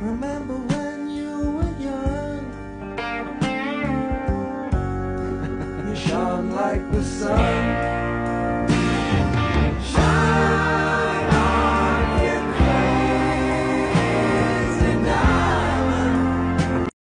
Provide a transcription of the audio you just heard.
Remember when you were young, you shone like the sun.